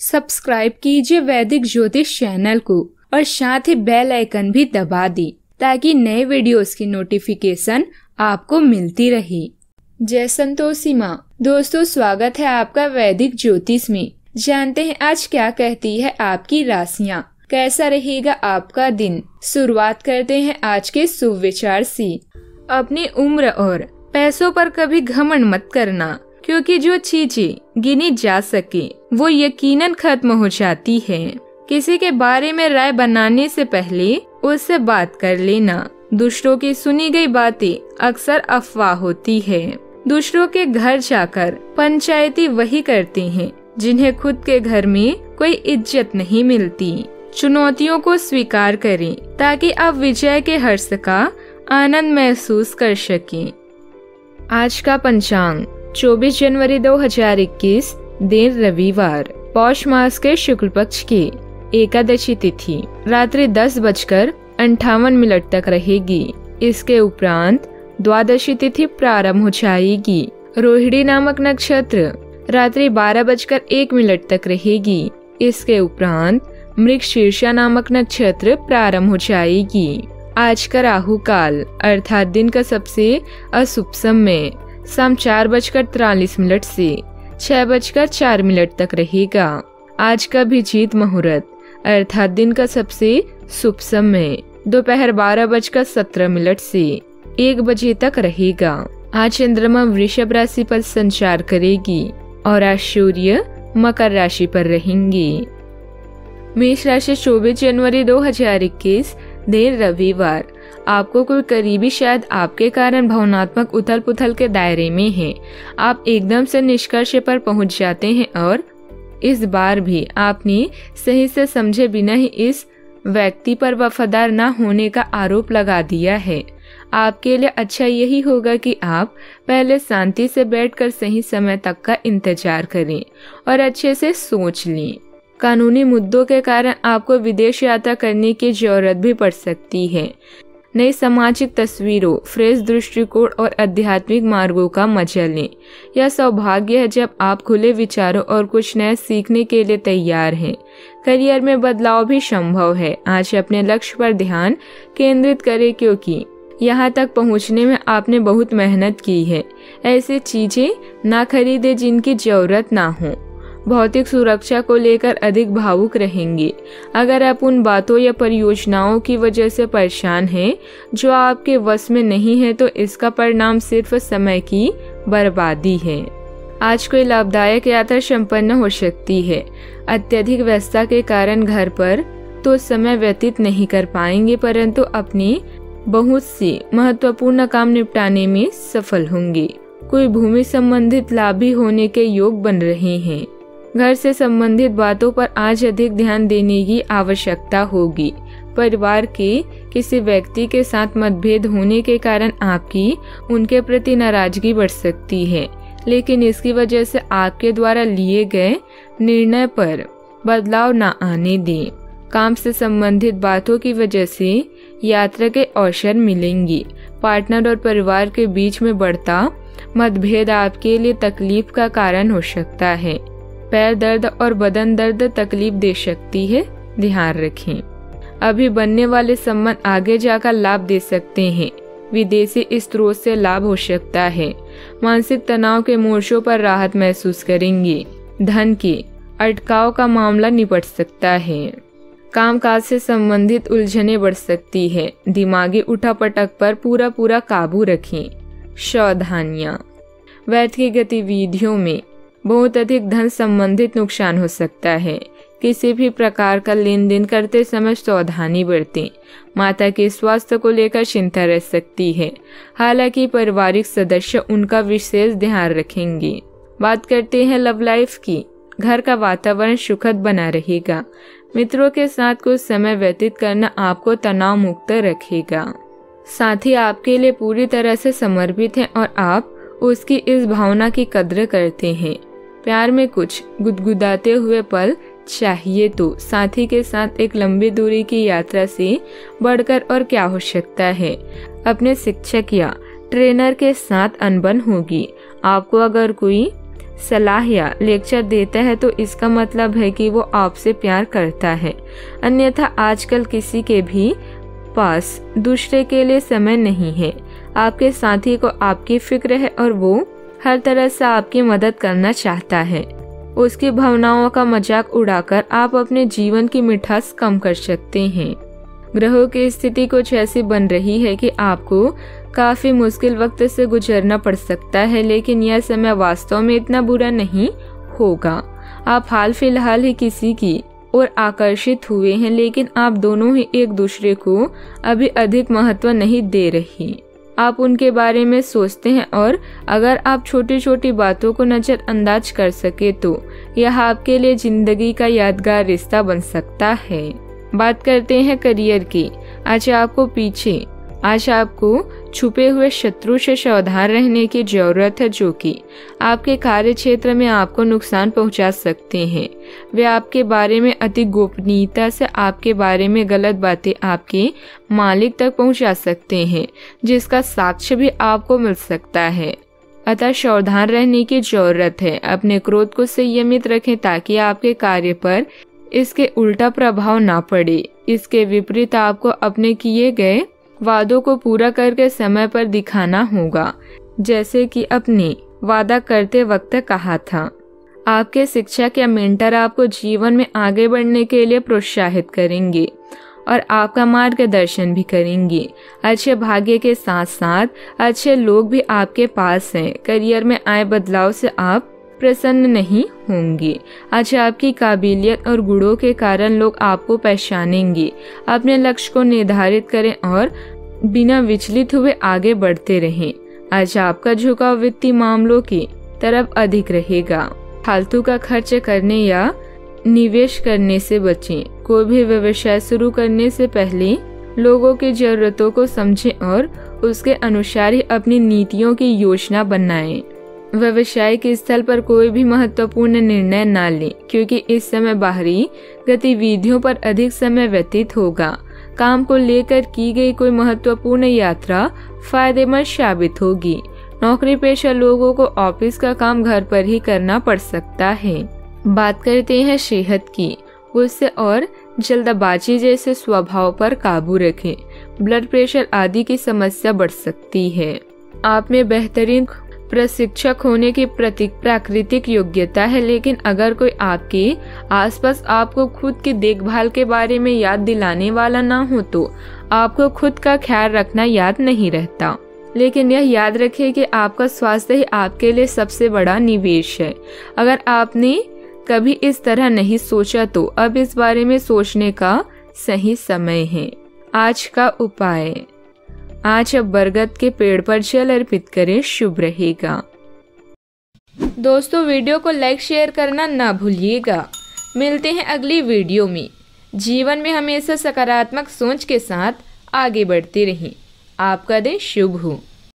Subscribe कीजिए वैदिक ज्योतिष चैनल को और साथ ही बेल आइकन भी दबा दी ताकि नए वीडियोस की नोटिफिकेशन आपको मिलती रहे। जय संतोषी माँ। दोस्तों, स्वागत है आपका वैदिक ज्योतिष में। जानते हैं आज क्या कहती है आपकी राशियाँ, कैसा रहेगा आपका दिन। शुरुआत करते हैं आज के शुभ विचार से। अपनी उम्र और पैसों पर कभी घमंड मत करना, क्योंकि जो चीजें गिनी जा सके वो यकीनन खत्म हो जाती है। किसी के बारे में राय बनाने से पहले उससे बात कर लेना। दूसरों की सुनी गई बातें अक्सर अफवाह होती है। दूसरों के घर जाकर पंचायती वही करते हैं जिन्हें खुद के घर में कोई इज्जत नहीं मिलती। चुनौतियों को स्वीकार करें ताकि आप विजय के हर्ष का आनंद महसूस कर सकें। आज का पंचांग 24 जनवरी 2021, दिन रविवार, पौष मास के शुक्ल पक्ष की एकादशी तिथि रात्रि 10:58 तक रहेगी। इसके उपरांत द्वादशी तिथि प्रारंभ हो जाएगी। रोहिणी नामक नक्षत्र रात्रि 12:01 तक रहेगी। इसके उपरांत मृगशीर्षा नामक नक्षत्र प्रारंभ हो जाएगी। आज का राहु काल अर्थात दिन का सबसे अशुभ समय शाम 4:43 से 6:04 तक रहेगा। आज का अभिजीत मुहूर्त अर्थात दिन का सबसे शुभ समय दोपहर 12:17 से 1 बजे तक रहेगा। आज चंद्रमा वृषभ राशि पर संचार करेगी और आज सूर्य मकर राशि पर रहेंगे। मेष राशि 24 जनवरी 2021, दिन रविवार। आपको कोई करीबी शायद आपके कारण भावनात्मक उथल पुथल के दायरे में है। आप एकदम से निष्कर्ष पर पहुंच जाते हैं और इस बार भी आपने सही से समझे बिना ही इस व्यक्ति पर वफादार न होने का आरोप लगा दिया है। आपके लिए अच्छा यही होगा कि आप पहले शांति से बैठकर सही समय तक का इंतजार करें और अच्छे से सोच लें। कानूनी मुद्दों के कारण आपको विदेश यात्रा करने की जरूरत भी पड़ सकती है। नई सामाजिक तस्वीरों, फ्रेश दृष्टिकोण और आध्यात्मिक मार्गों का मजा लें। यह सौभाग्य है जब आप खुले विचारों और कुछ नया सीखने के लिए तैयार हैं। करियर में बदलाव भी संभव है। आज अपने लक्ष्य पर ध्यान केंद्रित करें, क्योंकि यहाँ तक पहुँचने में आपने बहुत मेहनत की है। ऐसी चीजें ना खरीदें जिनकी जरूरत ना हो। भौतिक सुरक्षा को लेकर अधिक भावुक रहेंगे। अगर आप उन बातों या परियोजनाओं की वजह से परेशान हैं जो आपके वश में नहीं है, तो इसका परिणाम सिर्फ समय की बर्बादी है। आज कोई लाभदायक यात्रा संपन्न हो सकती है। अत्यधिक व्यस्तता के कारण घर पर तो समय व्यतीत नहीं कर पाएंगे, परंतु अपने बहुत से महत्वपूर्ण काम निपटाने में सफल होंगे। कोई भूमि संबंधित लाभ भी होने के योग बन रहे हैं। घर से संबंधित बातों पर आज अधिक ध्यान देने की आवश्यकता होगी। परिवार के किसी व्यक्ति के साथ मतभेद होने के कारण आपकी उनके प्रति नाराजगी बढ़ सकती है, लेकिन इसकी वजह से आपके द्वारा लिए गए निर्णय पर बदलाव न आने दें। काम से संबंधित बातों की वजह से यात्रा के अवसर मिलेंगी। पार्टनर और परिवार के बीच में बढ़ता मतभेद आपके लिए तकलीफ का कारण हो सकता है। पैर दर्द और बदन दर्द तकलीफ दे सकती है, ध्यान रखें। अभी बनने वाले संबंध आगे जाकर लाभ दे सकते हैं। विदेशी स्रोत से लाभ हो सकता है। मानसिक तनाव के मोर्चों पर राहत महसूस करेंगे। धन के अटकाव का मामला निपट सकता है। कामकाज से संबंधित उलझनें बढ़ सकती है। दिमागी उठापटक पर पूरा काबू रखें। सावधानियां। व्यर्थ की गतिविधियों में बहुत अधिक धन संबंधित नुकसान हो सकता है। किसी भी प्रकार का लेन देन करते समय सावधानी बरतें। माता के स्वास्थ्य को लेकर चिंता रह सकती है, हालांकि पारिवारिक सदस्य उनका विशेष ध्यान रखेंगे। बात करते हैं लव लाइफ की। घर का वातावरण सुखद बना रहेगा। मित्रों के साथ कुछ समय व्यतीत करना आपको तनाव मुक्त रखेगा। साथी आपके लिए पूरी तरह से समर्पित है और आप उसकी इस भावना की कद्र करते हैं। प्यार में कुछ गुदगुदाते हुए पल चाहिए तो साथी के साथ एक लंबी दूरी की यात्रा से बढ़कर और क्या हो सकता है। अपने शिक्षक या ट्रेनर के साथ अनबन होगी। आपको अगर कोई सलाह या लेक्चर देता है तो इसका मतलब है कि वो आपसे प्यार करता है। अन्यथा आजकल किसी के भी पास दूसरे के लिए समय नहीं है। आपके साथी को आपकी फिक्र है और वो हर तरह से आपकी मदद करना चाहता है। उसकी भावनाओं का मजाक उड़ाकर आप अपने जीवन की मिठास कम कर सकते हैं। ग्रहों की स्थिति कुछ ऐसी बन रही है कि आपको काफी मुश्किल वक्त से गुजरना पड़ सकता है, लेकिन यह समय वास्तव में इतना बुरा नहीं होगा। आप हाल फिलहाल ही किसी की ओर आकर्षित हुए हैं, लेकिन आप दोनों ही एक दूसरे को अभी अधिक महत्व नहीं दे रही। आप उनके बारे में सोचते हैं और अगर आप छोटी छोटी बातों को नजरअंदाज कर सके तो यह आपके लिए जिंदगी का यादगार रिश्ता बन सकता है। बात करते हैं करियर की। आज आपको छुपे हुए शत्रु से सावधान रहने की जरूरत है, जो कि आपके कार्य क्षेत्र में आपको नुकसान पहुंचा सकते हैं। वे आपके बारे में अति गोपनीयता से आपके बारे में गलत बातें आपके मालिक तक पहुंचा सकते हैं, जिसका साक्ष्य भी आपको मिल सकता है। अतः सावधान रहने की जरूरत है। अपने क्रोध को संयमित रखें ताकि आपके कार्य पर इसके उल्टा प्रभाव ना पड़े। इसके विपरीत आपको अपने किए गए वादों को पूरा करके समय पर दिखाना होगा, जैसे कि अपने वादा करते वक्त कहा था। आपके शिक्षक या मेंटर आपको जीवन में आगे बढ़ने के लिए प्रोत्साहित करेंगे और आपका मार्गदर्शन भी करेंगे। अच्छे भाग्य के साथ साथ अच्छे लोग भी आपके पास हैं। करियर में आए बदलाव से आप प्रसन्न नहीं होंगे। आज आपकी काबिलियत और गुणों के कारण लोग आपको पहचानेंगे। अपने लक्ष्य को निर्धारित करें और बिना विचलित हुए आगे बढ़ते रहें। आज आपका झुकाव वित्तीय मामलों की तरफ अधिक रहेगा। फालतू का खर्च करने या निवेश करने से बचें। कोई भी व्यवसाय शुरू करने से पहले लोगों की जरूरतों को समझें और उसके अनुसार ही अपनी नीतियों की योजना बनाएं। व्यवसायिक स्थल पर कोई भी महत्वपूर्ण निर्णय न लें, क्योंकि इस समय बाहरी गतिविधियों पर अधिक समय व्यतीत होगा। काम को लेकर की गई कोई महत्वपूर्ण यात्रा फायदेमंद साबित होगी। नौकरी पेशा लोगों को ऑफिस का काम घर पर ही करना पड़ सकता है। बात करते हैं सेहत की। गुस्से और जल्दबाजी जैसे स्वभाव पर काबू रखें। ब्लड प्रेशर आदि की समस्या बढ़ सकती है। आप में बेहतरीन प्रशिक्षक होने की प्राकृतिक योग्यता है, लेकिन अगर कोई आपके आसपास आपको खुद की देखभाल के बारे में याद दिलाने वाला ना हो तो आपको खुद का ख्याल रखना याद नहीं रहता। लेकिन यह याद रखिए कि आपका स्वास्थ्य ही आपके लिए सबसे बड़ा निवेश है। अगर आपने कभी इस तरह नहीं सोचा तो अब इस बारे में सोचने का सही समय है। आज का उपाय, आज अब बरगद के पेड़ पर जल अर्पित करें, शुभ रहेगा। दोस्तों, वीडियो को लाइक शेयर करना ना भूलिएगा। मिलते हैं अगली वीडियो में। जीवन में हमेशा सकारात्मक सोच के साथ आगे बढ़ते रहें। आपका दिन शुभ हो।